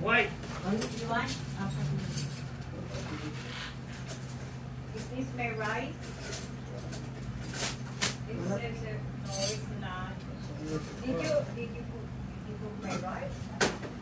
White. You want? Is this my rice? It says no, it's not. Did you cook my rice?